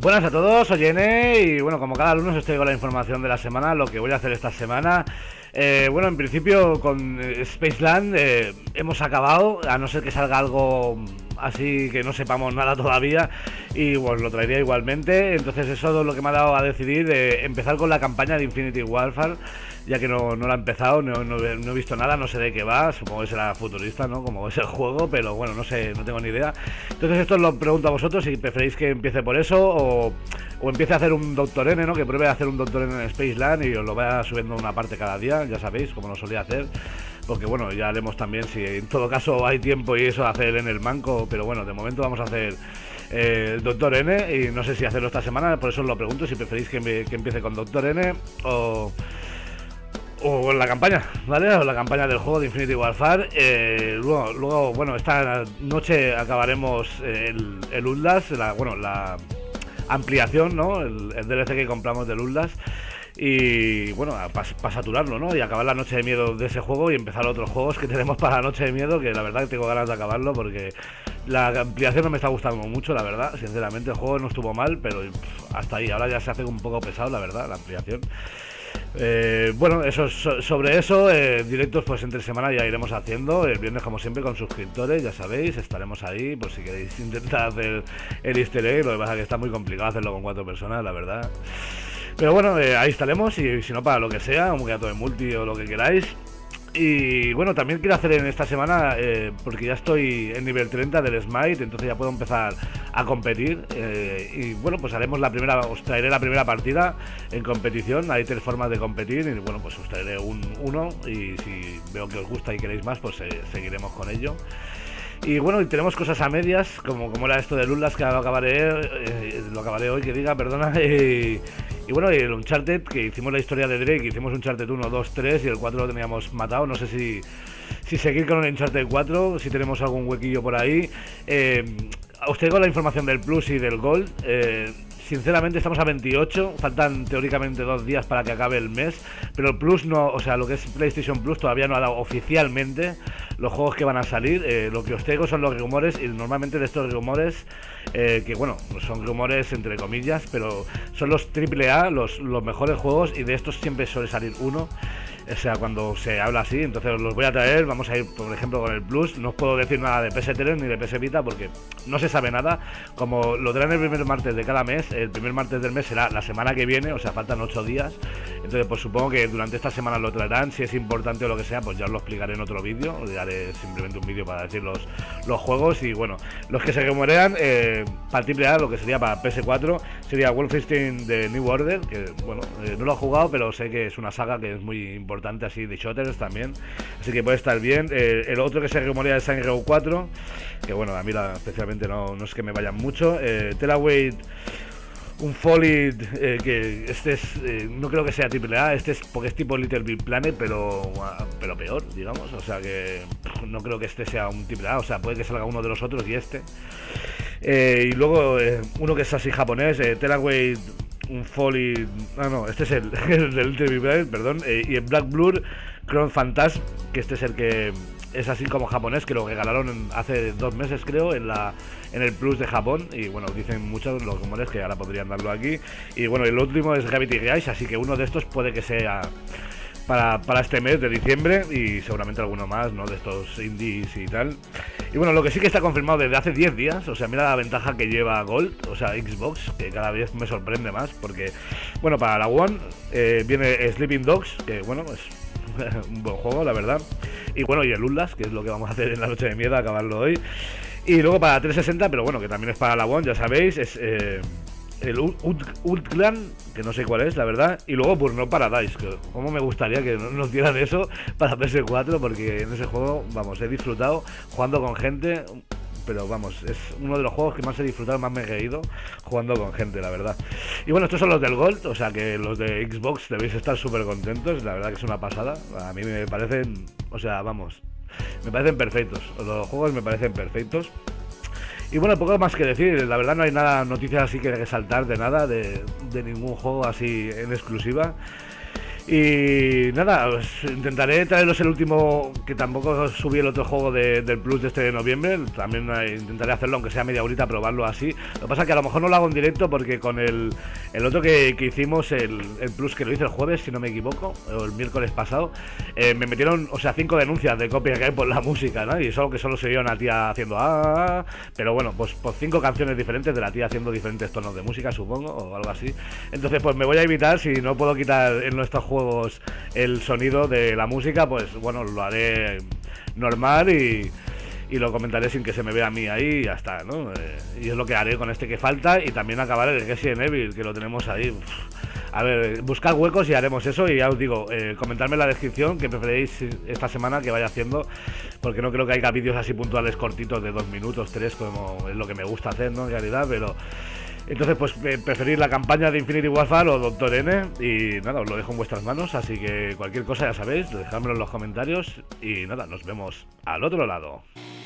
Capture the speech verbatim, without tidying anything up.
Buenas a todos, soy N y bueno, como cada lunes os traigo la información de la semana, lo que voy a hacer esta semana. Eh, bueno, en principio con Spaceland eh, hemos acabado, a no ser que salga algo así que no sepamos nada todavía, y pues lo traería igualmente. Entonces eso es lo que me ha dado a decidir de empezar con la campaña de Infinity Warfare, ya que no, no la he empezado, no, no, no he visto nada, no sé de qué va, supongo que será futurista, ¿no? Como es el juego, pero bueno, no sé, no tengo ni idea. Entonces esto os lo pregunto a vosotros, si preferéis que empiece por eso o, o empiece a hacer un Doctor N, ¿no? Que pruebe a hacer un Doctor N en Spaceland y os lo vaya subiendo una parte cada día, ya sabéis, como lo solía hacer. Porque bueno, ya haremos también, si en todo caso hay tiempo y eso, hacer en el manco, pero bueno, de momento vamos a hacer eh, Doctor N y no sé si hacerlo esta semana, por eso os lo pregunto, si preferéis que, me, que empiece con Doctor N o... o en la campaña, ¿vale? O la campaña del juego de Infinity Warfare. Eh, luego, luego, bueno, esta noche acabaremos el, el Outlast, la, bueno, la ampliación, ¿no? El, el D L C que compramos del Outlast. Y bueno, para pa saturarlo, ¿no? Y acabar la noche de miedo de ese juego y empezar otros juegos que tenemos para la noche de miedo, que la verdad que tengo ganas de acabarlo porque la ampliación no me está gustando mucho, la verdad. Sinceramente el juego no estuvo mal, pero pff, hasta ahí, ahora ya se hace un poco pesado, la verdad, la ampliación. Eh, bueno, eso so, sobre eso, eh, directos pues entre semana ya iremos haciendo, el viernes como siempre con suscriptores, ya sabéis, estaremos ahí por si queréis intentar hacer el easter egg, lo que pasa es que está muy complicado hacerlo con cuatro personas, la verdad. Pero bueno, eh, ahí estaremos y si no para lo que sea, un gato de multi o lo que queráis. Y bueno, también quiero hacer en esta semana, eh, porque ya estoy en nivel treinta del Smite, entonces ya puedo empezar a competir. Eh, y bueno, pues haremos la primera, os traeré la primera partida en competición. Hay tres formas de competir y bueno, pues os traeré un uno y si veo que os gusta y queréis más, pues eh, seguiremos con ello. Y bueno, y tenemos cosas a medias, como, como era esto de Outlast, que lo acabaré, eh, lo acabaré hoy, que diga, perdona. Y, y bueno, y el Uncharted, que hicimos la historia de Drake, hicimos Uncharted uno, dos, tres y el cuatro lo teníamos matado. No sé si, si seguir con el Uncharted cuatro, si tenemos algún huequillo por ahí. Eh, os traigo la información del Plus y del Gold. Eh, Sinceramente estamos a veintiocho, faltan teóricamente dos días para que acabe el mes, pero el Plus no, o sea, lo que es PlayStation Plus todavía no ha dado oficialmente los juegos que van a salir. Eh, lo que os traigo son los rumores y normalmente de estos rumores, eh, que bueno, son rumores entre comillas, pero son los triple A, los, los mejores juegos y de estos siempre suele salir uno. O sea, cuando se habla así, entonces os los voy a traer. Vamos a ir, por ejemplo, con el Plus. No os puedo decir nada de P S tres ni de P S Vita porque no se sabe nada. Como lo traen el primer martes de cada mes, el primer martes del mes será la semana que viene, o sea, faltan ocho días. Entonces, pues supongo que durante esta semana lo traerán. Si es importante o lo que sea, pues ya os lo explicaré en otro vídeo. Os daré simplemente un vídeo para decir los, los juegos. Y bueno, los que se rumorean, eh, para triple A, lo que sería para P S cuatro, sería Wolfenstein de New Order, que bueno, eh, no lo he jugado, pero sé que es una saga que es muy importante. Importante así de shooters también, así que puede estar bien. Eh, el otro que se rumorea es Saints Row cuatro, que bueno, a mí la, especialmente no, no es que me vayan mucho. eh, Tellaway Unfolded, eh, que este es, eh, no creo que sea triple A, este es porque es tipo Little Big Planet, pero, pero peor, digamos, o sea que no creo que este sea un triple A, o sea, puede que salga uno de los otros y este. Eh, y luego eh, uno que es así japonés, eh, Tellaway un folly. Ah, no, este es el, el del Little Big Planet, perdón. Eh, y el Black Blur Chrome Phantasm, que este es el que es así como japonés, que lo regalaron en, hace dos meses, creo, en la en el Plus de Japón. Y bueno, dicen muchos los rumores que ahora podrían darlo aquí. Y bueno, el último es Gravity Rush, así que uno de estos puede que sea para, para este mes de diciembre y seguramente alguno más, ¿no? De estos indies y tal. Y bueno, lo que sí que está confirmado desde hace diez días, o sea, mira la ventaja que lleva Gold, o sea, Xbox, que cada vez me sorprende más, porque, bueno, para la One eh, viene Sleeping Dogs, que bueno, es un buen juego, la verdad. Y bueno, y el Outlast, que es lo que vamos a hacer en la noche de miedo, acabarlo hoy. Y luego para trescientos sesenta, pero bueno, que también es para la One, ya sabéis, es... Eh, el Outland, que no sé cuál es, la verdad, y luego Burnout Paradise, que como me gustaría que nos dieran eso para P S cuatro, porque en ese juego, vamos, he disfrutado jugando con gente, pero vamos, es uno de los juegos que más he disfrutado, más me he reído jugando con gente, la verdad. Y bueno, estos son los del Gold, o sea que los de Xbox debéis estar súper contentos, la verdad que es una pasada, a mí me parecen, o sea, vamos, me parecen perfectos, los juegos me parecen perfectos. Y bueno, poco más que decir, la verdad no hay nada, noticias así que resaltar de nada, de, de ningún juego así en exclusiva. Y nada, os intentaré traeros el último, que tampoco subí el otro juego de, del Plus de este de noviembre. También eh, intentaré hacerlo, aunque sea media horita, probarlo así. Lo que pasa es que a lo mejor no lo hago en directo porque con el, el otro que, que hicimos, el, el Plus que lo hice el jueves, si no me equivoco, o el miércoles pasado, eh, me metieron, o sea, cinco denuncias de copia que hay por la música, ¿no? Y solo que solo se vio una tía haciendo ah, pero bueno, pues por cinco canciones diferentes de la tía haciendo diferentes tonos de música, supongo, o algo así. Entonces, pues me voy a evitar, si no puedo quitar en nuestros juegos el sonido de la música, pues bueno, lo haré normal y, y lo comentaré sin que se me vea a mí ahí y ya está, ¿no? Eh, y es lo que haré con este que falta y también acabar el Resident Evil, que lo tenemos ahí. A ver, buscar huecos y haremos eso. Y ya os digo, eh, comentadme en la descripción que preferéis esta semana que vaya haciendo, porque no creo que haya vídeos así puntuales cortitos de dos minutos, tres, como es lo que me gusta hacer, ¿no? En realidad, pero... Entonces, pues eh, preferir la campaña de Infinity Warfare o Doctor N. Y nada, os lo dejo en vuestras manos. Así que cualquier cosa ya sabéis, dejádmelo en los comentarios. Y nada, nos vemos al otro lado.